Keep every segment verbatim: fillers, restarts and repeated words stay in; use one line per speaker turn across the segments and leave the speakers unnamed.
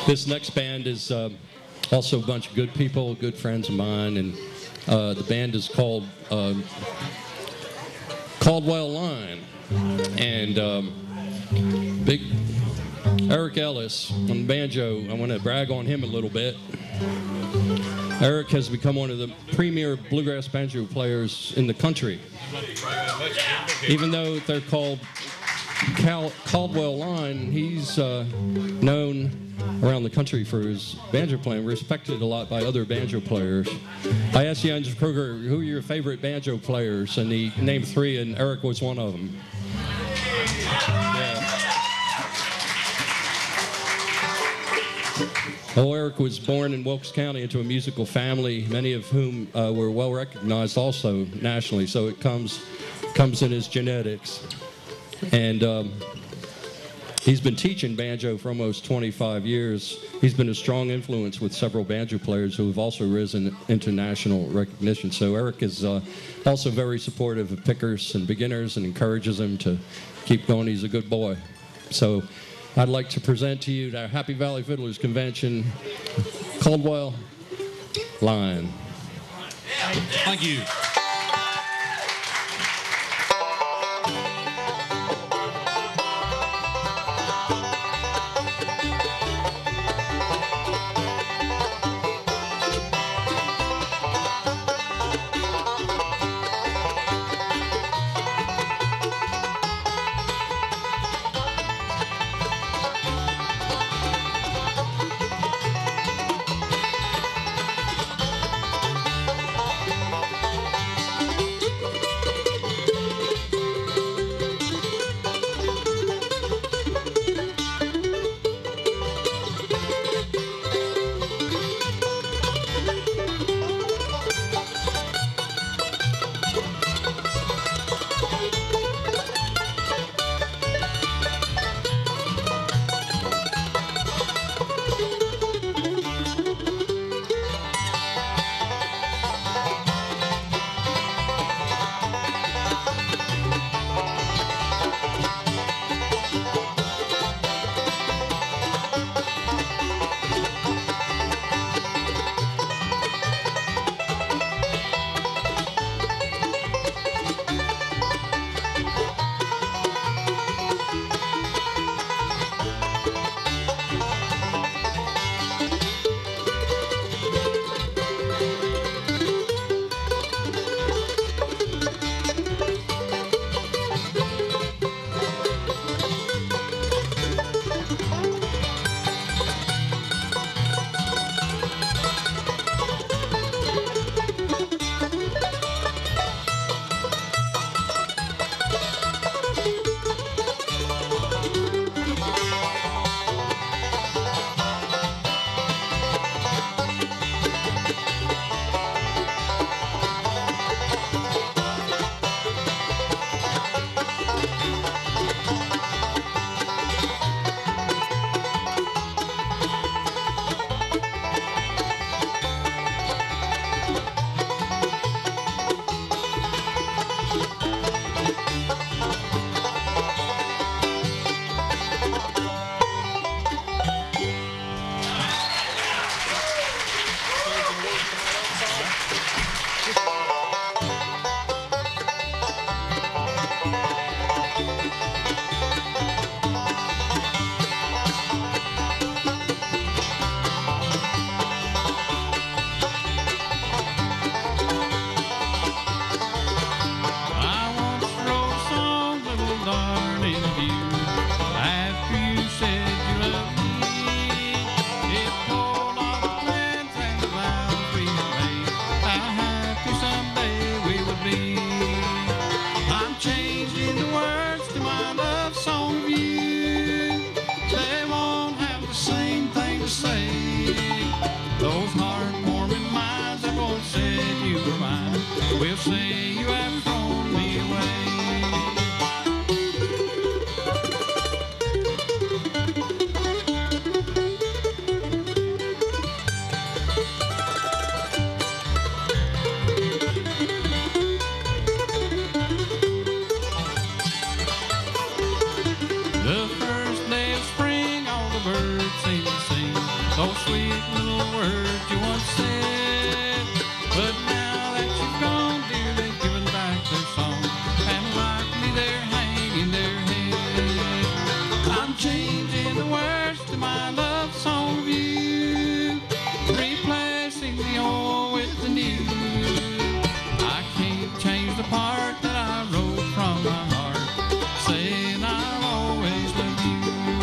This next band is uh, also a bunch of good people, good friends of mine, and uh, the band is called uh, Caldwell Line. And um, big Eric Ellis on the banjo, I want to brag on him a little bit. Eric has become one of the premier bluegrass banjo players in the country. Even though they're called Cal Caldwell Line, he's uh, known around the country for his banjo playing, respected a lot by other banjo players. I asked Jens Kruger, who are your favorite banjo players? And he named three, and Eric was one of them. Yeah. Well, Eric was born in Wilkes County into a musical family, many of whom uh, were well recognized also nationally, so it comes, comes in his genetics. And um, he's been teaching banjo for almost twenty-five years. He's been a strong influence with several banjo players who have also risen into national recognition. So Eric is uh, also very supportive of pickers and beginners and encourages them to keep going. He's a good boy. So I'd like to present to you the Happy Valley Fiddlers Convention, Caldwell Line.
Thank you.
We'll say you have thrown me away. The first day of spring, all the birds seem to sing. those sweet little words you once said. But now that you've gone, dear, they've given back their song, and like me they're hanging their head. I'm changing the words to my love song of you, replacing the old with the new. I can't change the part that I wrote from my heart, saying I'll always love you.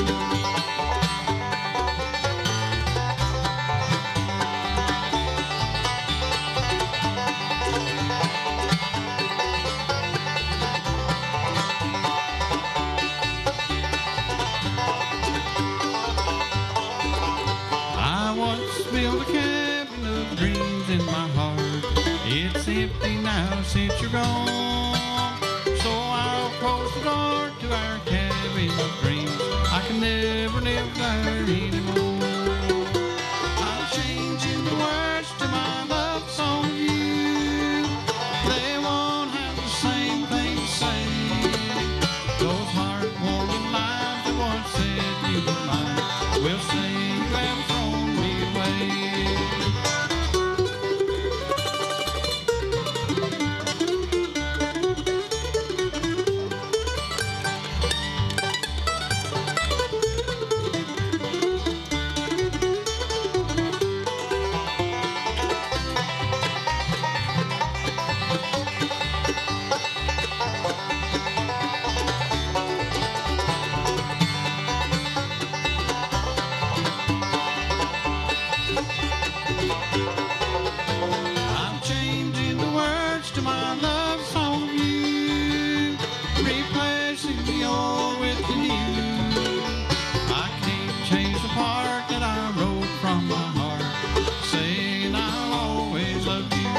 I once built a cabin of dreams in my heart. It's empty now since you're gone. So I'll close the door to our cabin of dreams. I can never live there anymore. I'm changing the words to my love song of you. They won't have the same thing to say. Those heartwarming lines that once said you were mine will say you have thrown me away. I'm changing the words to my love song of you, replacing the old with the new. I can't change the part that I wrote from my heart, saying I'll always love you.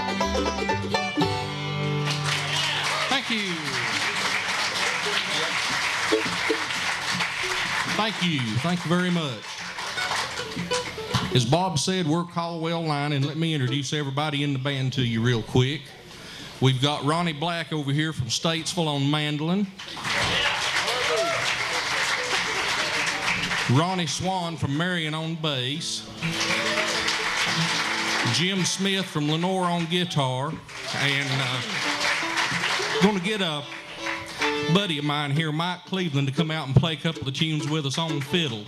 Thank you.
Thank you. Thank you very much. As Bob said, we're Caldwell Line, and let me introduce everybody in the band to you real quick. We've got Ronnie Black over here from Statesville on mandolin. Ronnie Swan from Marion on bass. Jim Smith from Lenore on guitar. And uh, going to get a buddy of mine here, Mike Cleveland, to come out and play a couple of tunes with us on fiddle.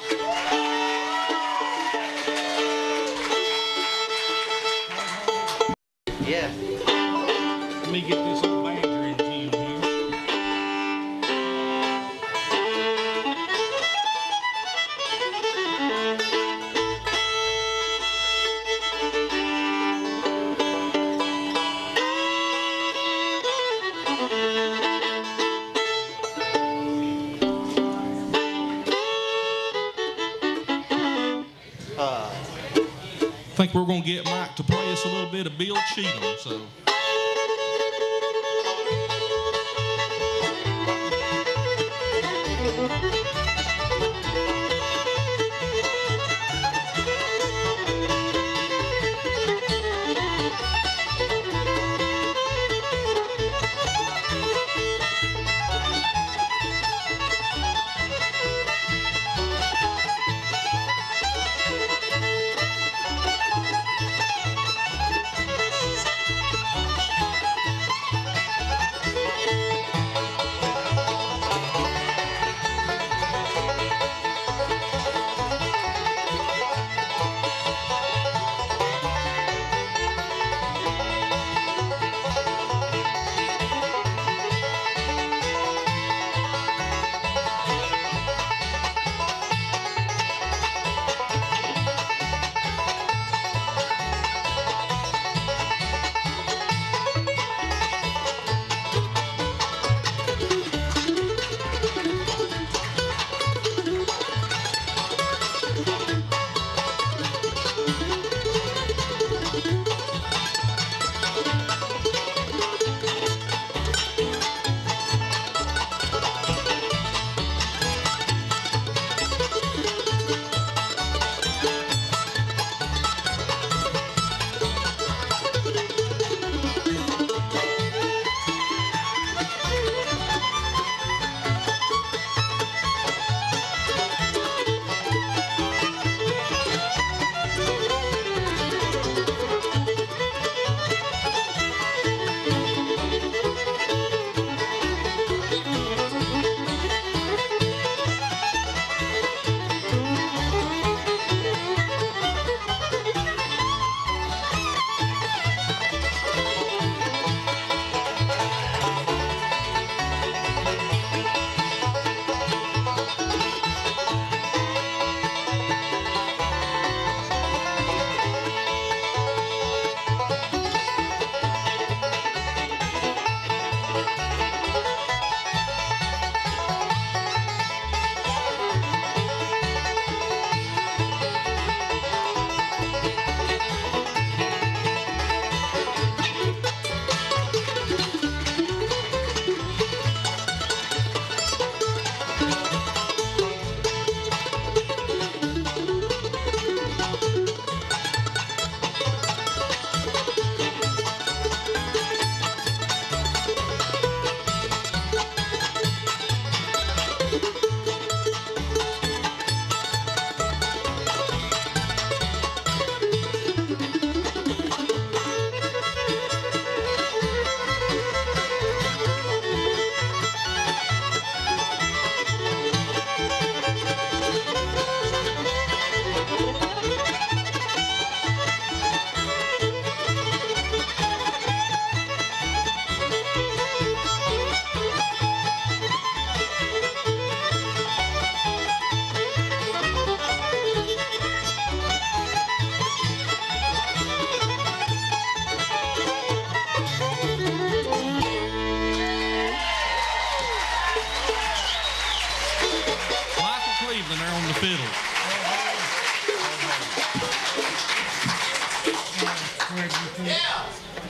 Yeah.
Let me get this old banjo in tune here.
Uh,
I think we're going to get Mike to play us a little bit of Bill Cheatham, so.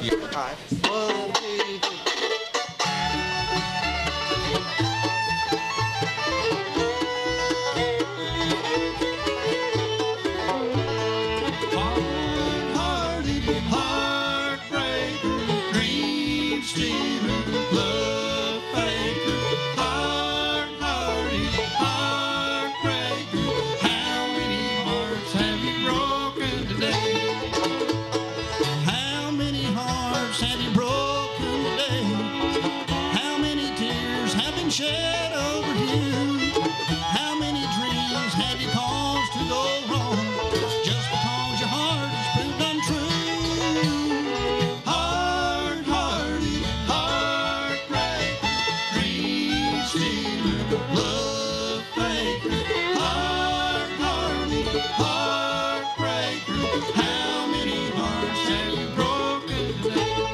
All right. One, two, three.
Shed over you. How many dreams have you caused to go wrong just because your heart has proved untrue? Hard-hearted, heartbreaker, dream stealer, love faker. Hard-hearted, heartbreaker, how many hearts have you broken today?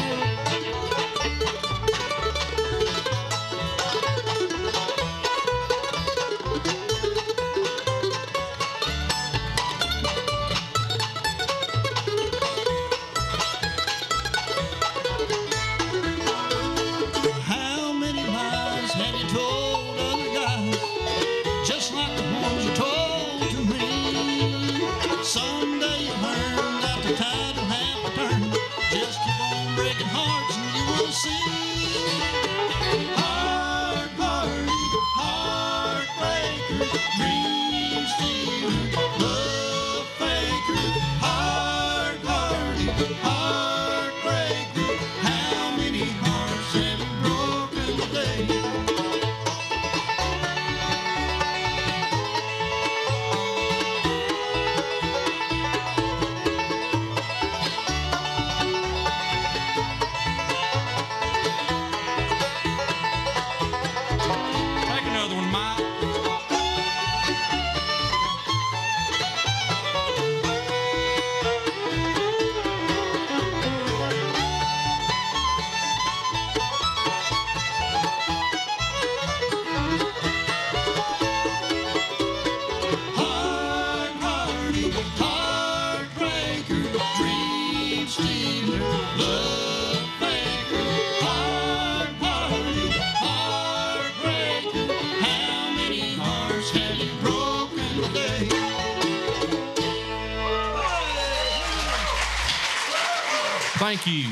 Thank you.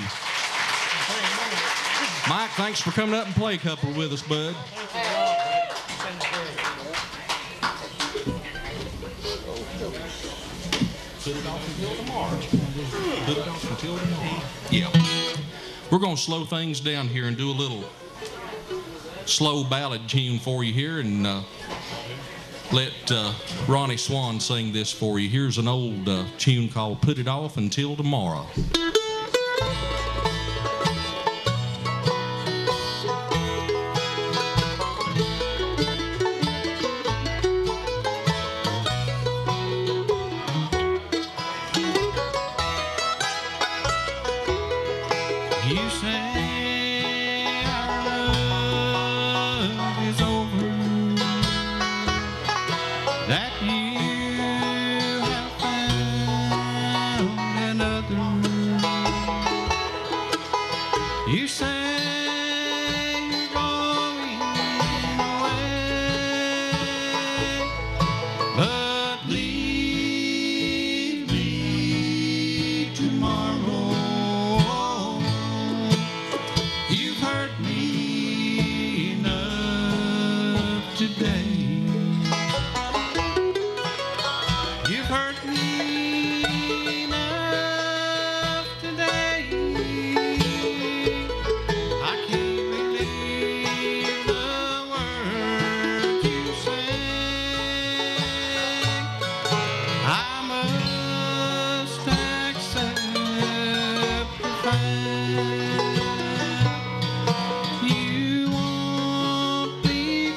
Mike, thanks for coming up and play a couple with us, bud. Put it off until tomorrow. Put it off until tomorrow. Yeah. We're going to slow things down here and do a little slow ballad tune for you here, and uh, let uh, Ronnie Swan sing this for you. Here's an old uh, tune called Put It Off Until Tomorrow.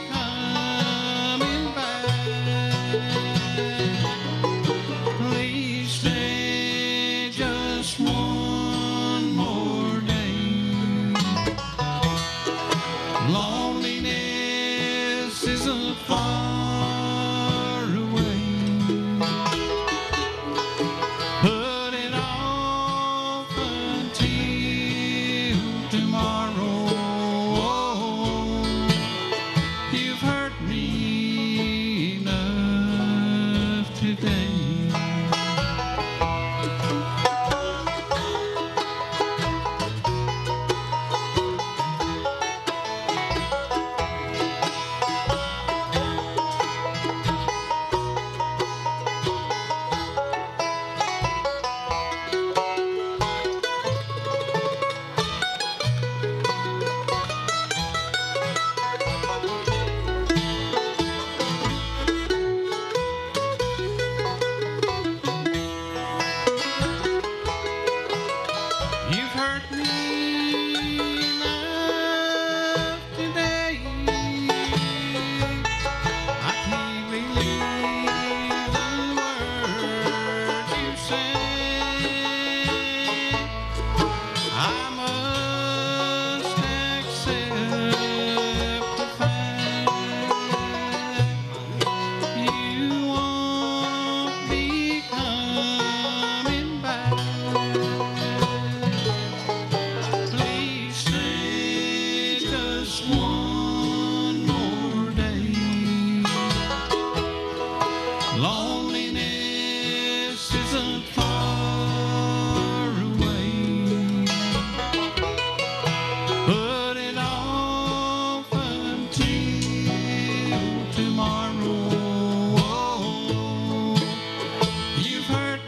Please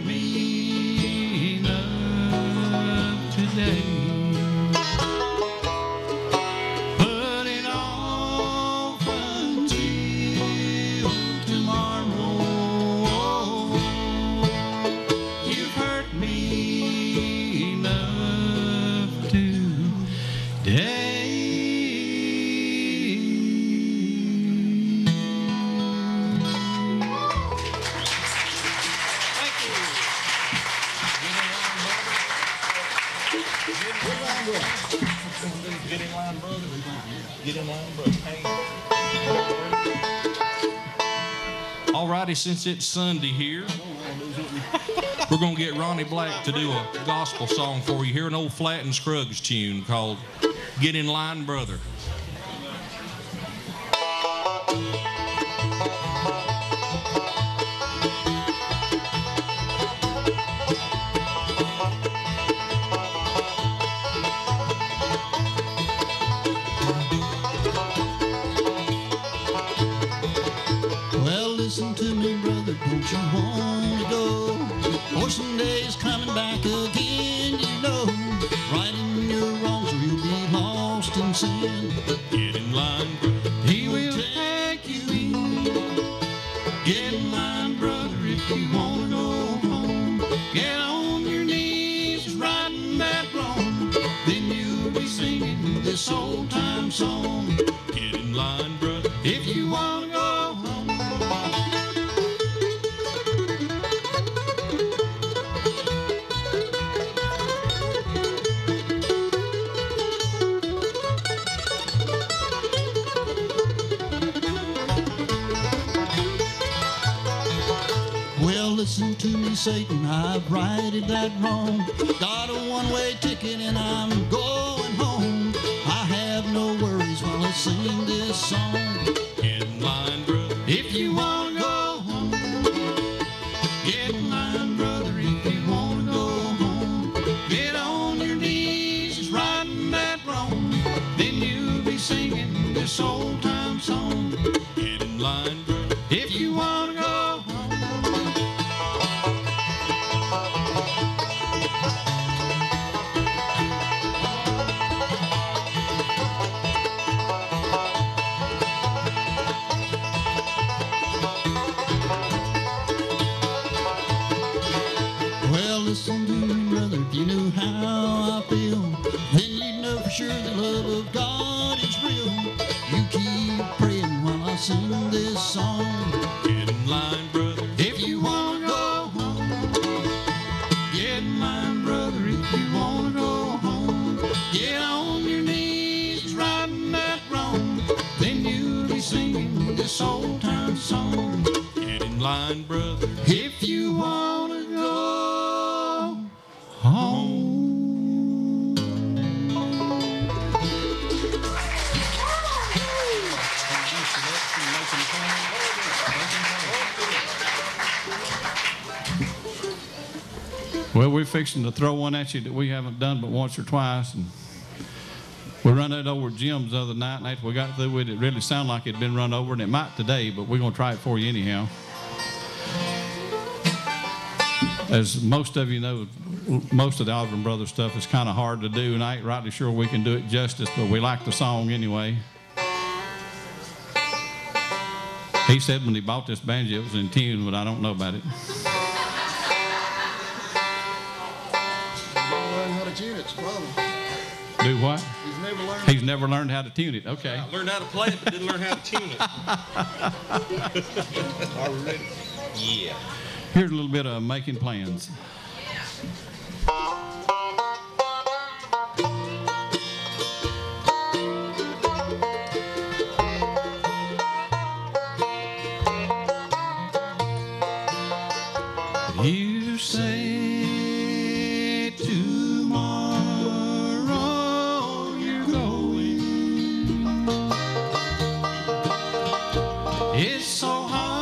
me enough today. Put it off until tomorrow. You've hurt me enough today.
Get in line, brother. Get in line, brother. All righty, since it's Sunday here, we're going to get Ronnie Black to do a gospel song for you here, an old Flat and Scruggs tune called Get in Line, Brother.
Listen to me, brother, don't you want to go? Fortune Day's coming back again, you know. Righting your wrongs or you'll be lost in sin.
Get in line, brother.
He will take you in. Get in line, brother, if you want to go home. Get on your knees, righting that wrong. Then you'll be singing this old time song.
Get in line, brother.
If you want to go home. Listen to me, Satan, I've righted that wrong. Got a one-way ticket and I'm going home. I have no worries while I sing this song.
Get in line, brother.
If you want to go home. Get in line, brother, if you want to go home. Get on your knees, righting that wrong. Then you'll be singing this old-time song.
Get in line, brother.
If you want to go home. Listen to me, brother, if you knew how I feel, then you'd know for sure the love of God is real. You keep praying while I sing this song.
Get in line, brother.
If you want to go home. Get in line, brother, if you want to go home. Get on your knees, righting that wrong. Then you'll be singing this old time song.
Get in line, brother.
If you want to go home.
Well, we're fixing to throw one at you that we haven't done but once or twice. And we run it over Jim's the other night, and after we got through with it, it really sounded like it'd been run over, and it might today, but we're going to try it for you anyhow. As most of you know, most of the Osborne Brothers stuff is kind of hard to do, and I ain't rightly sure we can do it justice, but we like the song anyway. He said when he bought this banjo it was in tune, but I don't know about it.
Learn how to tune it, it's a problem.
Do what?
He's never learned.
He's never learned how to tune it. Okay.
I learned how to play it, but didn't learn how to tune it. Are we ready? Yeah.
Here's a little bit of Making Plans. You say tomorrow you're going. It's so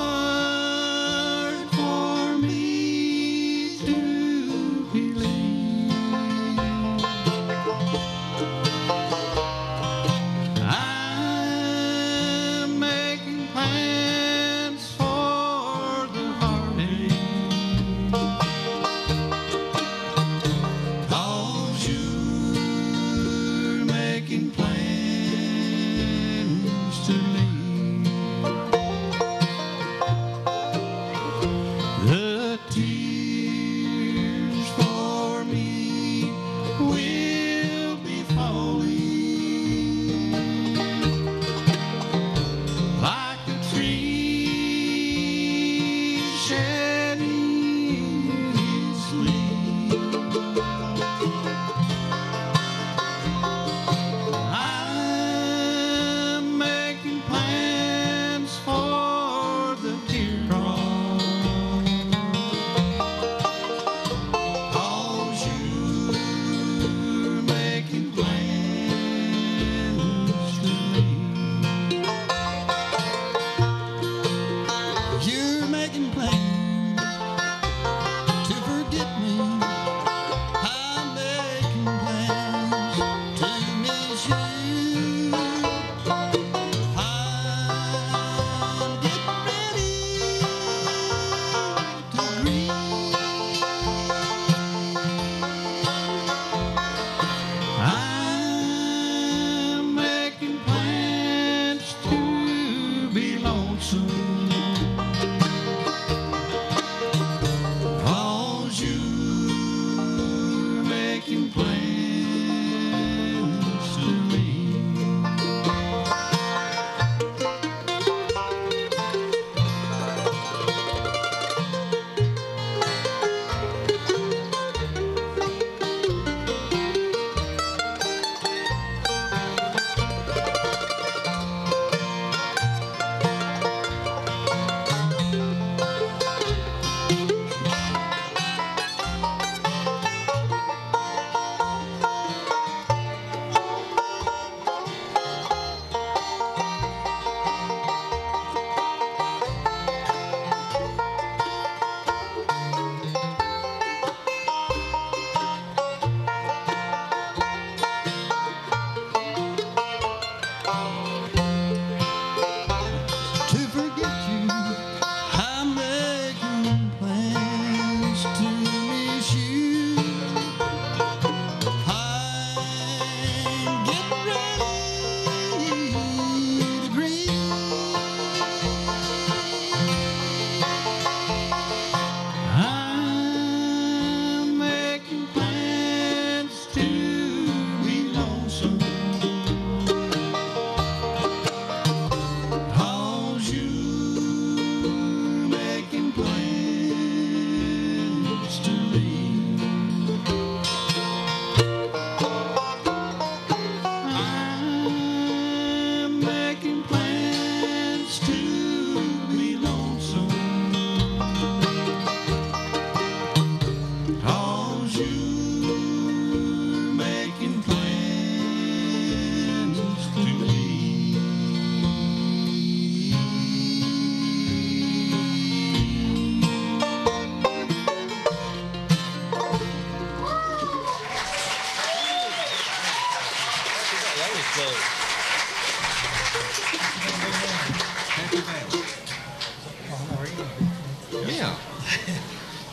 hard for me to believe. I'm making plans for the heartache.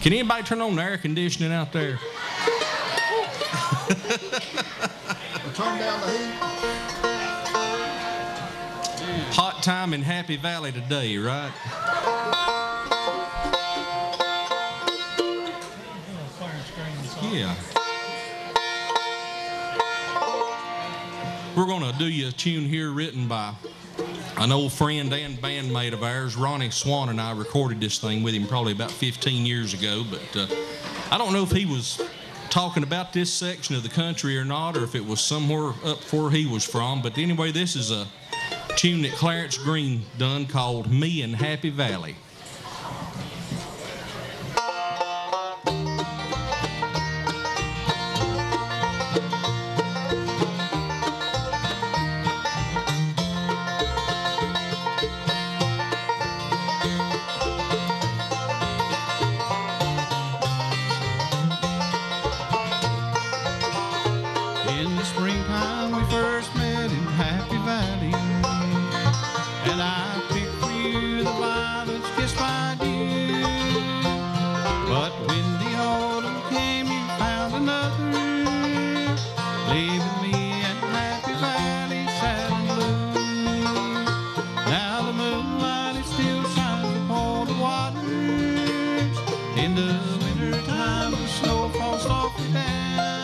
Can anybody turn on the air conditioning out there?
Turn down the heat.
Hot time in Happy Valley today, right? Yeah. We're going to do you a tune here written by an old friend and bandmate of ours. Ronnie Swan and I recorded this thing with him probably about fifteen years ago, but uh, I don't know if he was talking about this section of the country or not, or if it was somewhere up where he was from. But anyway, this is a tune that Clarence Green done called Me and Happy Valley.
In the springtime we first met in Happy Valley, and I picked for you the violets kissed by dew. But when the autumn came, you found another, leaving me at Happy Valley sad and blue. Now the moonlight it still shines upon the waters. In the winter time the snow falls softly down.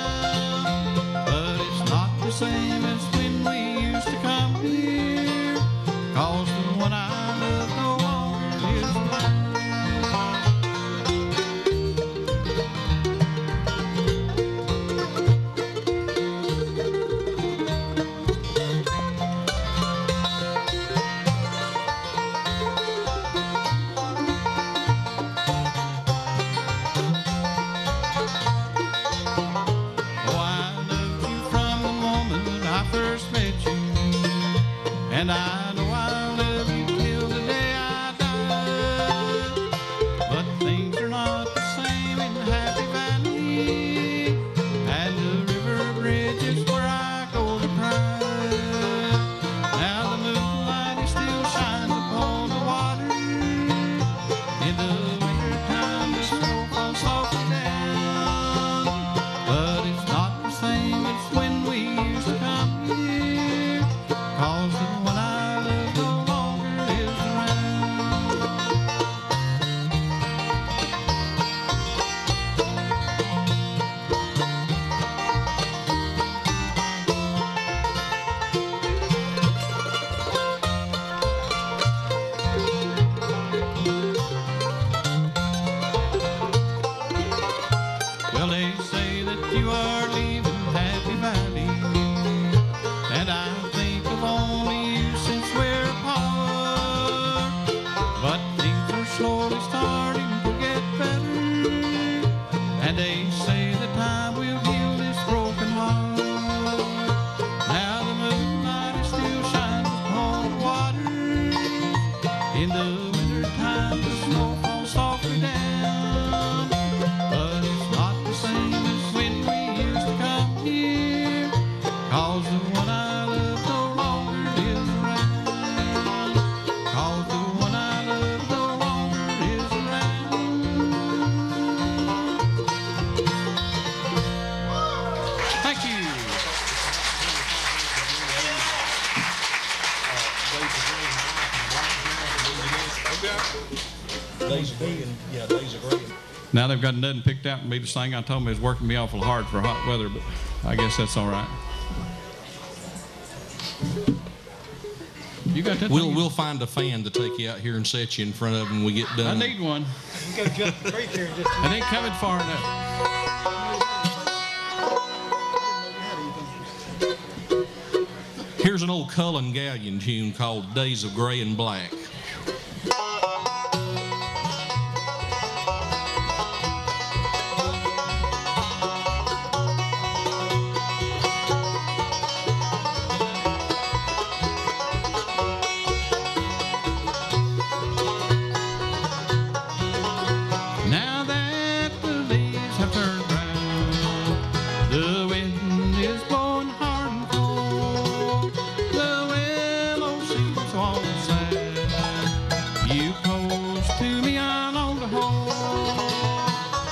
Same as when we used to come here, 'cause the one I love no longer is around. First met you, and I know I'll love you till the day I die. But things are not the same in Happy Valley, and the river bridge is where I go to cry. Now the moonlight it still shines upon the water. In the winter time the snow falls softly down, but it's not the same as when we used to come. 'Cause the one I love no longer is around. Well, they say that you are leaving Happy Valley, and I think of only you since we're apart. But things are slowly starting to get better, and they say that time will heal this broken heart. Now the moonlight it still shines upon the water. In the winter time the snow falls softly down, but it's not the same as when we used to come here, 'cause the one I love no longer is around. 'Cause the one I love no longer is around. Thank you.
Days of Green, yeah, Days of Green.
Now they've got nothing picked out for me to sing. I told them it was working me awful hard for hot weather, but I guess that's all right. You got that?
We'll
thing?
we'll find a fan to take you out here and set you in front of when we get
I
done.
need one.
We gotta jump the creek here in just a
It ain't coming far enough.
Here's an old Cullen Gallion tune called Days of Gray and Black.
Now that the leaves have turned brown, the wind is blowing hard and cold. The willow seems all sad. You close to me, I long to hold.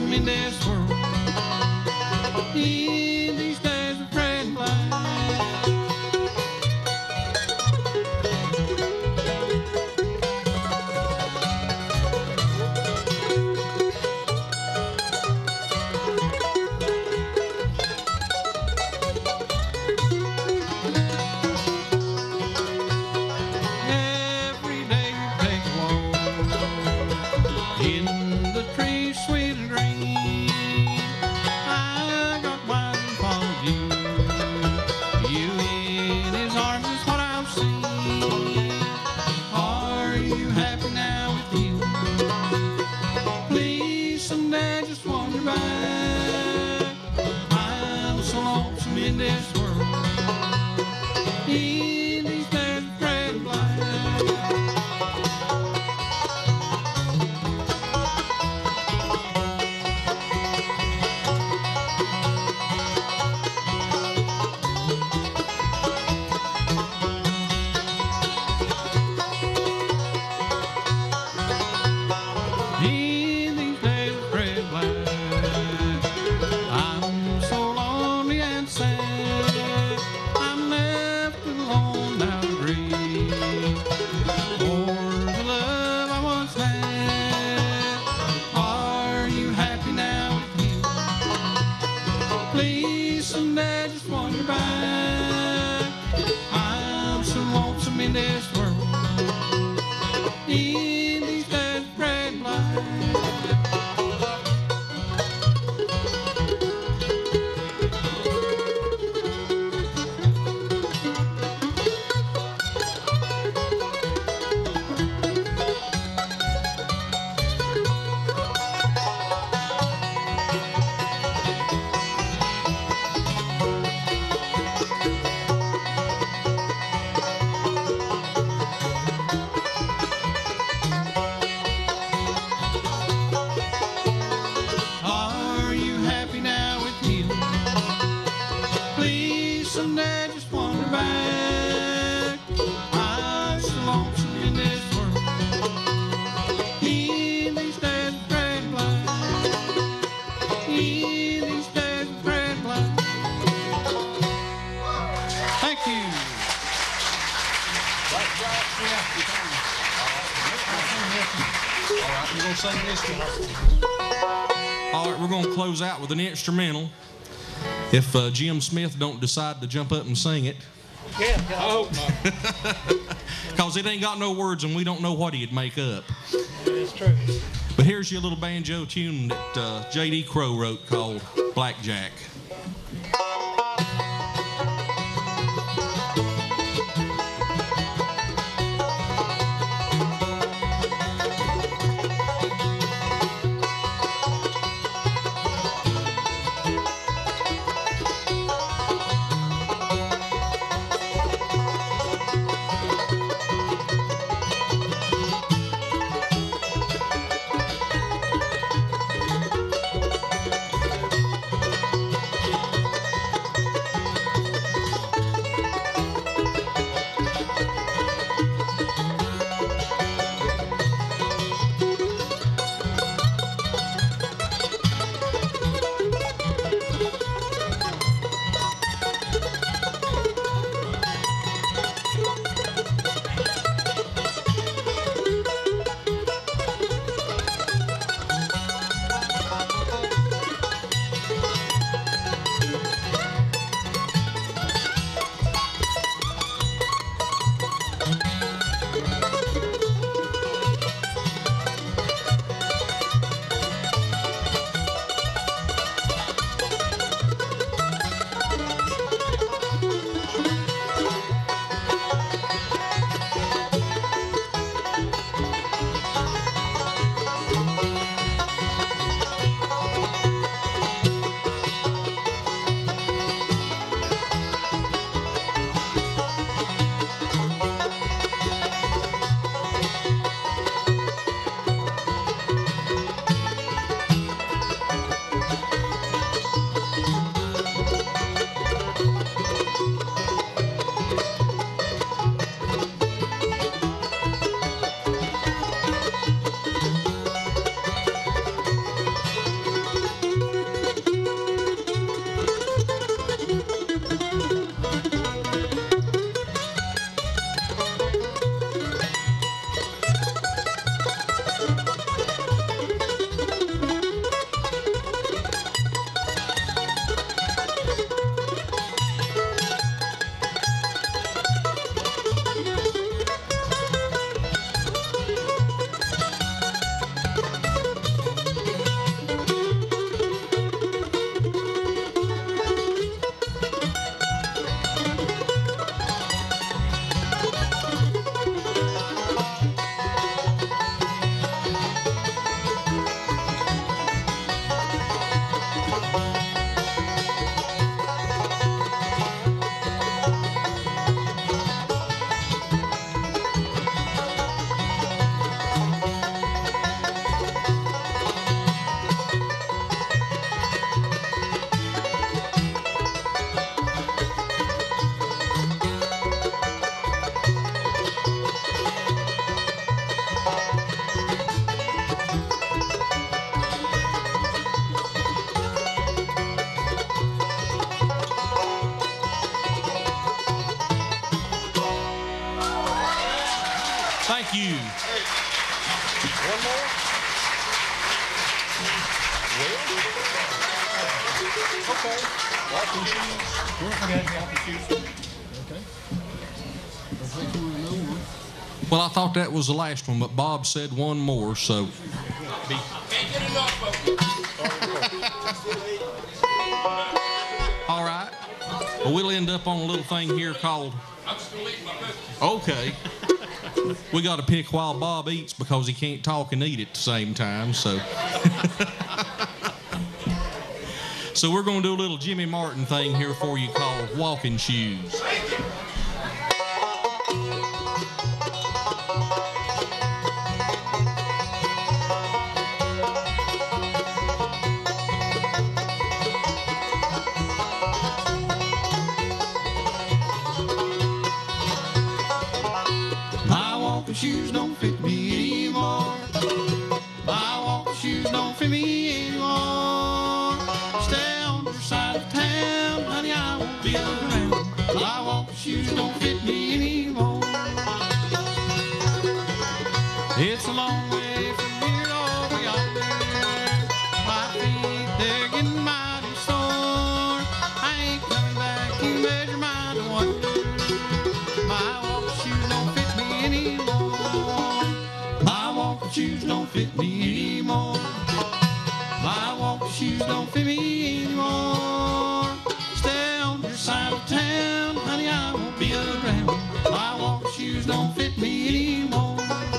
lonesome in this world. In these days of red and black. Every day you take a walk in the trees sweet and green. I got wise and followed you. You in his arms is what I've seen. Are you happy now with him? Please someday just wander back. I'm so lonesome in this world. In these days of red and black. In these days of red and black, I'm so lonely and sad. I'm left alone now to grieve for the love I once had. Are you happy now with him? Please someday just wander back. I'm so lonesome in this world. In these days of red and black. Are you happy now with him? Please someday just wander back. I'm so lonesome in this world. In these days of red and black. In these days of red and black. Thank you.
All right, you gonna sing this one?
All right, we're going to close out with an instrumental. If uh, Jim Smith don't decide to jump up and sing it,
Yeah. I hope not.
because it ain't got no words and we don't know what he'd make up.
It's true.
But here's your little banjo tune that uh, J D Crow wrote called Blackjack. Thank you.
One more? Well, okay. Walking shoes. Okay, walking shoes.
Okay. If you want to know one.
Well, I thought that was the last one, but Bob said one more, so. All right. Well, we'll end up on a little thing here called. Okay. We got to pick while Bob eats because he can't talk and eat at the same time, so. So we're going to do a little Jimmy Martin thing here for you called Walking Shoes.
Shoes don't fit me anymore. My walking shoes don't fit me anymore. Stay on your side of town, honey, I won't be around. My walking shoes don't fit me anymore. It's a long way from here to over yonder. My feet, they're getting mighty sore. I ain't coming back, you measure mine to wonder. My walking shoes don't fit me anymore. Shoes don't fit me anymore. My walking shoes don't fit me anymore. Stay on your side of town, honey, I won't be around. My walking shoes don't fit me anymore.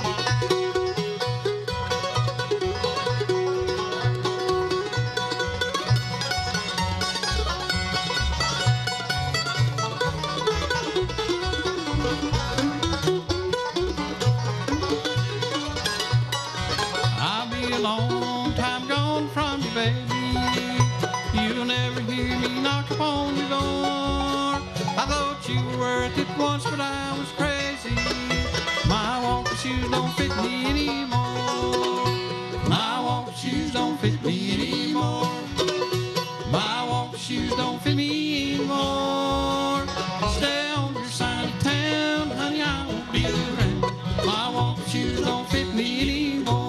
Long time gone from you, baby. You'll never hear me knock upon your door. I thought you were worth it once, but I was crazy. My walking shoes don't fit me anymore. My walking shoes don't fit me anymore. My walking shoes don't fit me anymore. Stay on your side of town, honey, I won't be around. My walking shoes don't fit me anymore.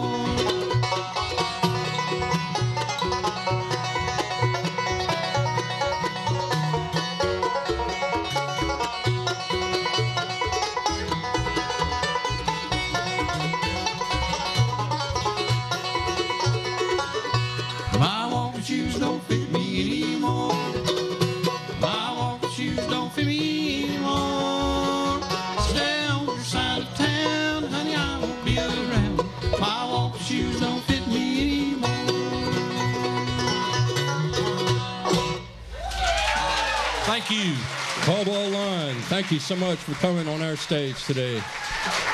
Shoes don't fit me anymore. My walking shoes don't fit me anymore. Stay on your side of town, honey, I won't be around. My walking shoes don't fit me anymore.
Thank you.
Caldwell Line, thank you so much for coming on our stage today.